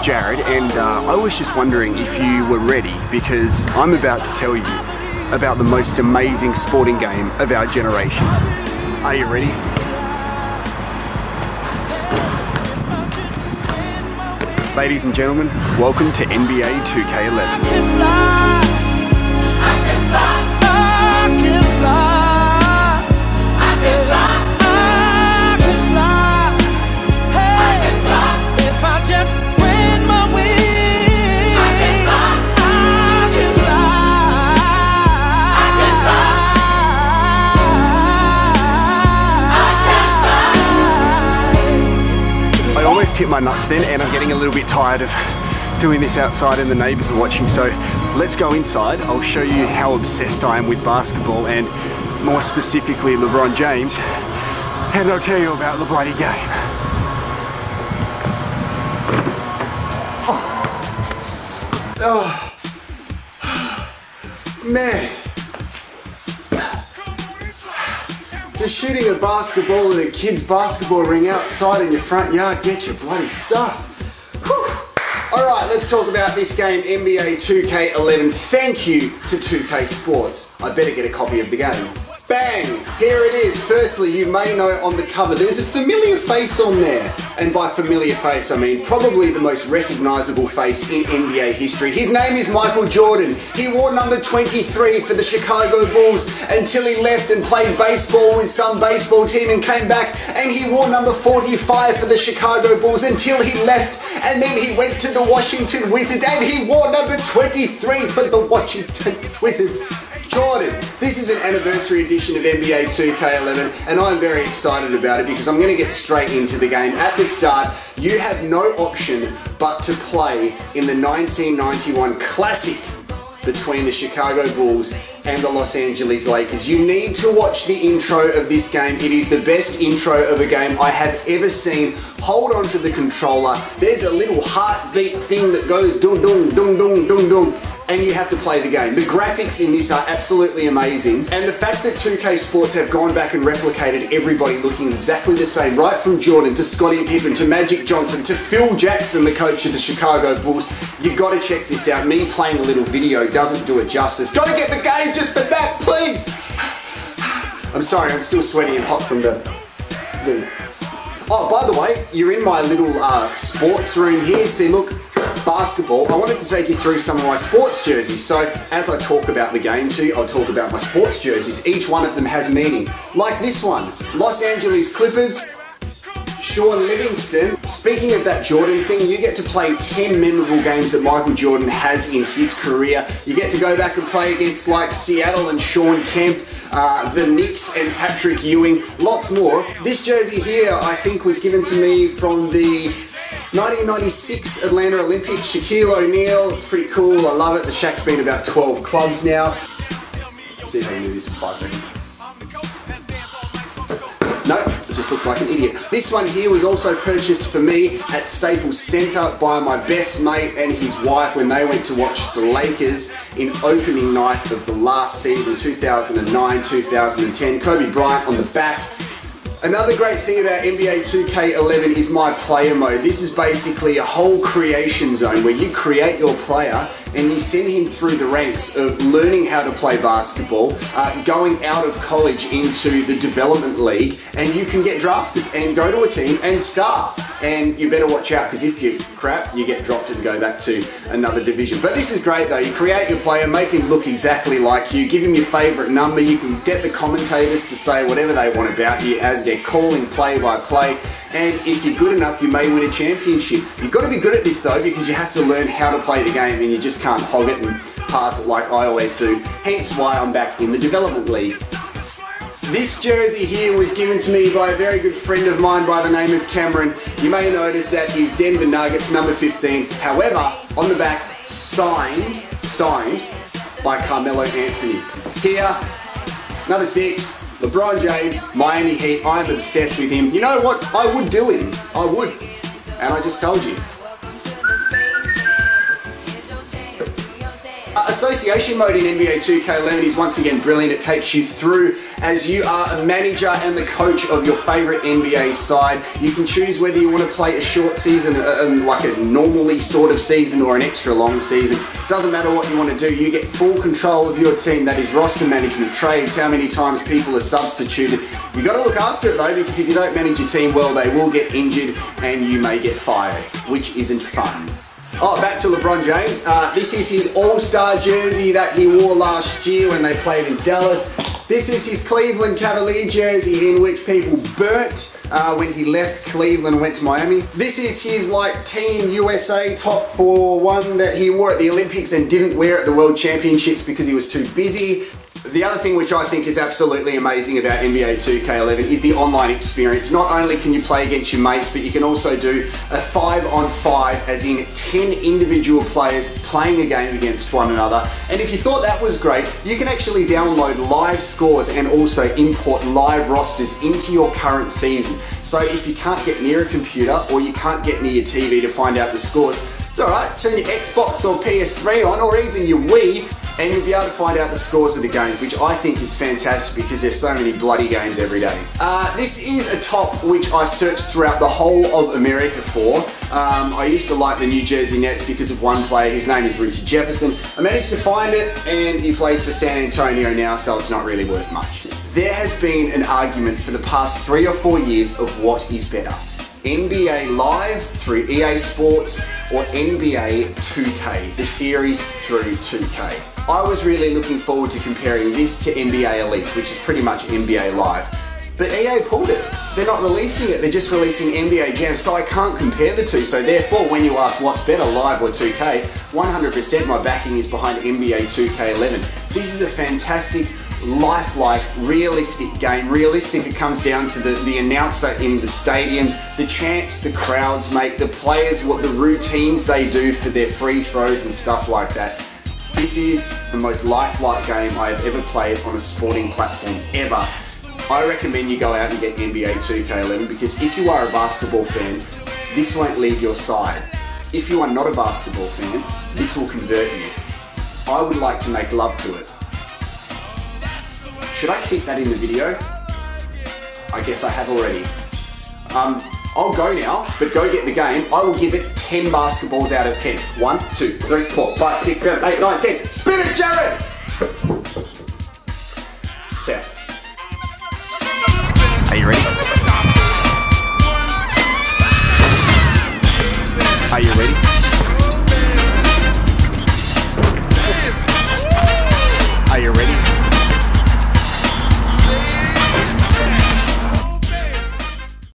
Jarrod, and I was just wondering if you were ready, because I'm about to tell you about the most amazing sporting game of our generation. Are you ready? Ladies and gentlemen, welcome to NBA 2K11. Hit my nuts then, and I'm getting a little bit tired of doing this outside and the neighbours are watching, so let's go inside. I'll show you how obsessed I am with basketball, and more specifically LeBron James, and I'll tell you about the bloody game. Oh. Man. Just shooting a basketball in a kid's basketball ring outside in your front yard gets you bloody stuffed. Alright, let's talk about this game, NBA 2K11. Thank you to 2K Sports. I better get a copy of the game. Bang! Here it is. Firstly, you may know on the cover there's a familiar face on there. And by familiar face, I mean probably the most recognisable face in NBA history. His name is Michael Jordan. He wore number 23 for the Chicago Bulls until he left and played baseball with some baseball team and came back, and he wore number 45 for the Chicago Bulls until he left, and then he went to the Washington Wizards and he wore number 23 for the Washington Wizards. Jordan. This is an anniversary edition of NBA 2K11, and I'm very excited about it because I'm going to get straight into the game. At the start, you have no option but to play in the 1991 Classic between the Chicago Bulls and the Los Angeles Lakers. You need to watch the intro of this game. It is the best intro of a game I have ever seen. Hold on to the controller. There's a little heartbeat thing that goes dum dum dum dum dum dum, and you have to play the game. The graphics in this are absolutely amazing, and the fact that 2K Sports have gone back and replicated everybody looking exactly the same, right from Jordan to Scottie Pippen to Magic Johnson to Phil Jackson, the coach of the Chicago Bulls, you gotta check this out. Me playing a little video doesn't do it justice. Gotta get the game just for that, please! I'm sorry, I'm still sweaty and hot from the... Oh, by the way, you're in my little sports room here. See, look, basketball. I wanted to take you through some of my sports jerseys. So, as I talk about the game to you, I'll talk about my sports jerseys. Each one of them has meaning. Like this one, Los Angeles Clippers, Sean Livingston. Speaking of that Jordan thing, you get to play 10 memorable games that Michael Jordan has in his career. You get to go back and play against like Seattle and Sean Kemp, the Knicks and Patrick Ewing, lots more. This jersey here, I think, was given to me from the 1996 Atlanta Olympics. Shaquille O'Neal, it's pretty cool, I love it. The Shaq's been about 12 clubs now. Let's see if I can do this in 5 seconds. No, it just looked like an idiot. This one here was also purchased for me at Staples Center by my best mate and his wife when they went to watch the Lakers in opening night of the last season, 2009-2010. Kobe Bryant on the back. Another great thing about NBA 2K11 is my player mode. This is basically a whole creation zone where you create your player and you send him through the ranks of learning how to play basketball, going out of college into the development league, and you can get drafted and go to a team and start. And you better watch out, because if you're crap, you get dropped and go back to another division. But this is great though. You create your player, make him look exactly like you, give him your favourite number. You can get the commentators to say whatever they want about you as they're calling play by play. And if you're good enough, you may win a championship. You've got to be good at this though, because you have to learn how to play the game, and you just can't hog it and pass it like I always do. Hence why I'm back in the development league. This jersey here was given to me by a very good friend of mine by the name of Cameron. You may notice that is Denver Nuggets number 15. However, on the back, signed by Carmelo Anthony. Here, number 6. LeBron James, Miami Heat. I'm obsessed with him. You know what? I would do him. I would. And I just told you. Association mode in NBA 2K11 is once again brilliant. It takes you through as you are a manager and the coach of your favorite NBA side. You can choose whether you want to play a short season, like a normally sort of season, or an extra long season. Doesn't matter what you want to do, you get full control of your team. That is roster management, trades, how many times people are substituted. You got to look after it though, because if you don't manage your team well, they will get injured and you may get fired, which isn't fun. Oh, back to LeBron James. This is his All-Star jersey that he wore last year when they played in Dallas. This is his Cleveland Cavalier jersey in which people burnt when he left Cleveland and went to Miami. This is his like Team USA top 4 one that he wore at the Olympics and didn't wear at the World Championships because he was too busy. The other thing which I think is absolutely amazing about NBA 2K11 is the online experience. Not only can you play against your mates, but you can also do a 5-on-5, as in 10 individual players playing a game against one another. And if you thought that was great, you can actually download live scores and also import live rosters into your current season. So if you can't get near a computer or you can't get near your TV to find out the scores, it's alright, turn your Xbox or PS3 on, or even your Wii, and you'll be able to find out the scores of the games, which I think is fantastic because there's so many bloody games every day. This is a top which I searched throughout the whole of America for. I used to like the New Jersey Nets because of one player. His name is Richard Jefferson. I managed to find it, and he plays for San Antonio now, so it's not really worth much. There has been an argument for the past 3 or 4 years of what is better: NBA Live through EA Sports or NBA 2K, the series through 2K. I was really looking forward to comparing this to NBA Elite, which is pretty much NBA Live. But EA pulled it. They're not releasing it, they're just releasing NBA Jam, so I can't compare the two. So therefore, when you ask what's better, Live or 2K, 100% my backing is behind NBA 2K11. This is a fantastic, lifelike, realistic game. Realistic, it comes down to the announcer in the stadiums, the chants the crowds make, the players, what the routines they do for their free throws and stuff like that. This is the most lifelike game I have ever played on a sporting platform ever. I recommend you go out and get NBA 2K11 because if you are a basketball fan, this won't leave your side. If you are not a basketball fan, this will convert you. I would like to make love to it. Should I keep that in the video? I guess I have already. I'll go now, but go get the game. I will give it 10 basketballs out of 10. 1, 2, 3, 4, 5, 6, 7, 8, 9, 10. Spin it, Jarrod! Are you ready?